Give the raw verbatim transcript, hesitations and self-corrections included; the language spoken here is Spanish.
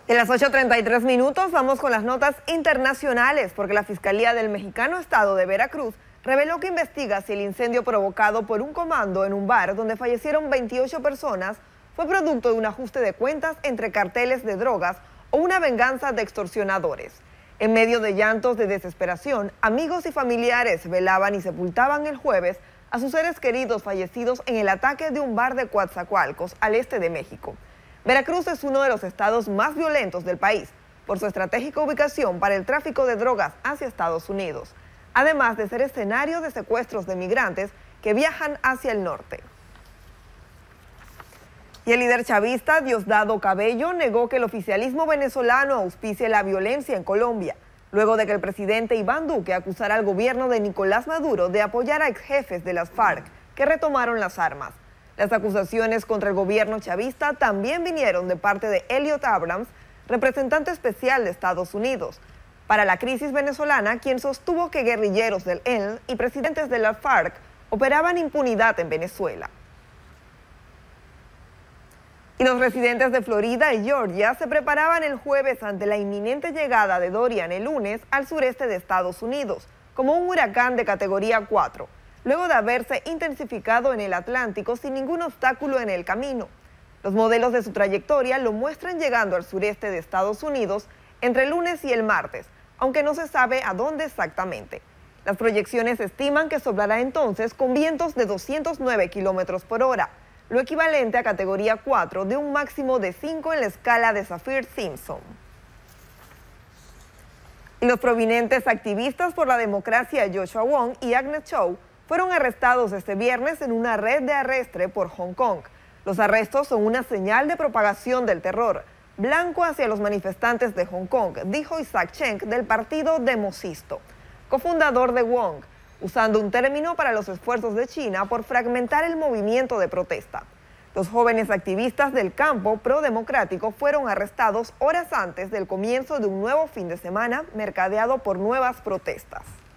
En las ocho treinta y tres minutos vamos con las notas internacionales, porque la Fiscalía del Mexicano Estado de Veracruz reveló que investiga si el incendio provocado por un comando en un bar donde fallecieron veintiocho personas fue producto de un ajuste de cuentas entre carteles de drogas o una venganza de extorsionadores. En medio de llantos de desesperación, amigos y familiares velaban y sepultaban el jueves a sus seres queridos fallecidos en el ataque de un bar de Coatzacoalcos, al este de México. Veracruz es uno de los estados más violentos del país por su estratégica ubicación para el tráfico de drogas hacia Estados Unidos, además de ser escenario de secuestros de migrantes que viajan hacia el norte. Y el líder chavista Diosdado Cabello negó que el oficialismo venezolano auspicie la violencia en Colombia, luego de que el presidente Iván Duque acusara al gobierno de Nicolás Maduro de apoyar a exjefes de las FARC que retomaron las armas. Las acusaciones contra el gobierno chavista también vinieron de parte de Elliot Abrams, representante especial de Estados Unidos para la crisis venezolana, quien sostuvo que guerrilleros del E L N y presidentes de la FARC operaban impunidad en Venezuela. Y los residentes de Florida y Georgia se preparaban el jueves ante la inminente llegada de Dorian el lunes al sureste de Estados Unidos, como un huracán de categoría cuatro, luego de haberse intensificado en el Atlántico sin ningún obstáculo en el camino. Los modelos de su trayectoria lo muestran llegando al sureste de Estados Unidos entre el lunes y el martes, aunque no se sabe a dónde exactamente. Las proyecciones estiman que soplará entonces con vientos de doscientos nueve kilómetros por hora, lo equivalente a categoría cuatro de un máximo de cinco en la escala de Saffir-Simpson. Y los prominentes activistas por la democracia Joshua Wong y Agnes Chow fueron arrestados este viernes en una red de arrestre por Hong Kong. Los arrestos son una señal de propagación del terror blanco hacia los manifestantes de Hong Kong, dijo Isaac Cheng del partido Democisto, cofundador de Wong, usando un término para los esfuerzos de China por fragmentar el movimiento de protesta. Los jóvenes activistas del campo pro-democrático fueron arrestados horas antes del comienzo de un nuevo fin de semana mercadeado por nuevas protestas.